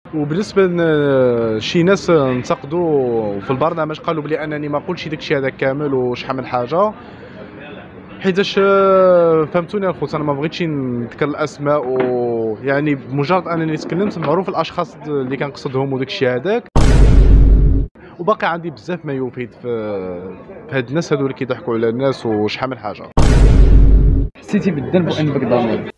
وبالنسبه لشي ناس انتقدوا في البرنامج قالوا بلي انني ما قلتش داكشي هذا كامل وشحال من حاجه، حيتاش فهمتوني الخوت، انا ما بغيتش نذكر الاسماء، ويعني بمجرد انني تكلمت معروف الاشخاص اللي كنقصدهم وداكشي هذاك. وباقي عندي بزاف ما يفيد في هاد الناس هادو اللي كيضحكوا على الناس وشحال من حاجه. حسيتي بالذنب وانك ضامن؟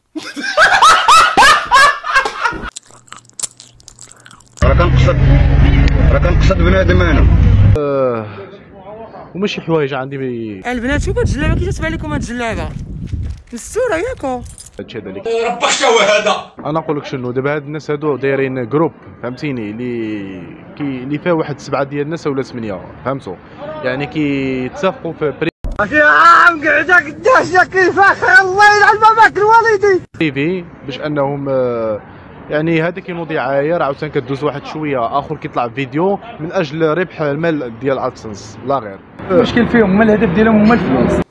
راه كنقصد بنادم انا. وماشي حوايج عندي البنات شوفوا هاد الجلابه كي تتبع لكم هاد الجلابه مستوره ياكو هادشي هذا اللي ربك شنو هذا. انا نقول لك شنو، دابا هاد الناس هادو دايرين جروب فهمتيني اللي فيه واحد 7 ديال الناس ولا 8 فهمتوا، يعني كيتفقوا في يا عم قعده قداش كيفاش الله يلعن باباك الوالدي بريفي باش انهم يعني هذا كينوض دعايه عاوتاني كدوز واحد شويه اخر كيطلع فيديو من اجل ربح المال ديال ادسنس لا غير. المشكل فيهم هما الهدف ديالهم هما الفلوس.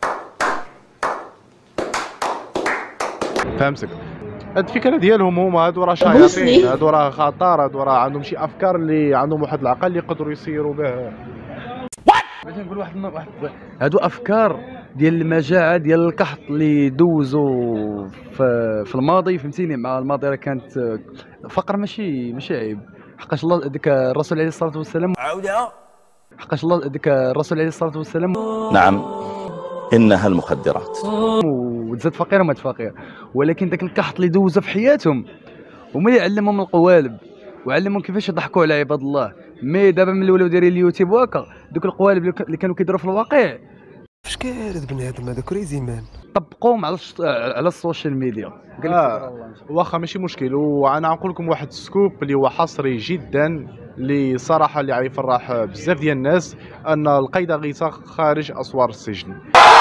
فهمتك، هاد الفكره ديالهم هما هادو راه شياطين، هادو راه خطر، هادو راه عندهم شي افكار اللي عندهم واحد العقل اللي يقدروا يسيروا به. باش نقول واحد هادو افكار ديال المجاعه ديال القحط اللي دوزوا في الماضي فهمتيني. مع الماضي راه كانت فقر ماشي عيب، حقاش الله ديك الرسول عليه الصلاه والسلام حقاش الله ديك الرسول عليه الصلاه والسلام نعم انها المخدرات وتزاد فقير ومات فقير، ولكن داك القحط اللي دوزوا في حياتهم هما اللي علمهم القوالب وعلمهم كيفاش يضحكوا على عباد الله. مي دابا ملي ولاو دايرين اليوتيوب وهكا دوك القوالب اللي كانوا كيديروا في الواقع فاش كارد بنادم هذا كريزي مان طبقوهم على السوشيال ميديا. واخا ماشي مشكل، وانا نقول لكم واحد السكوب اللي هو حصري جدا اللي صراحه اللي غيفرح بزاف ديال الناس، ان القيد غيثا خارج اسوار السجن.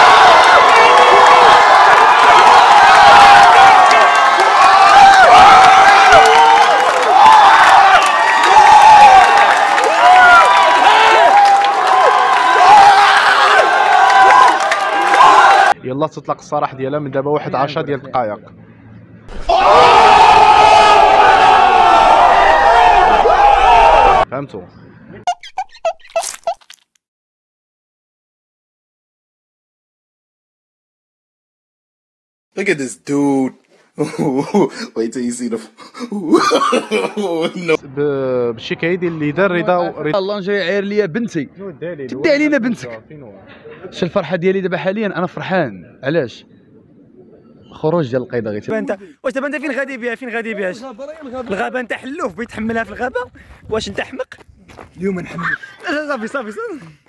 يلا تطلق السراح ديالها من دابا واحد 10 ديال الدقائق. فهمتوا؟ Look at this dude. Wait till you see the. No. بالشي كايدي اللي دار رضا الله جاي عاير ليا بنتي تدي علينا بنتك. شو الفرحه ديالي دابا حاليا؟ انا فرحان علاش خروج ديال القيد غير. انت واش دابا انت فين غادي بها الغابه انت حلوف بغيت تحملها في الغابه؟ واش انت حمق؟ اليوم نحمل. صافي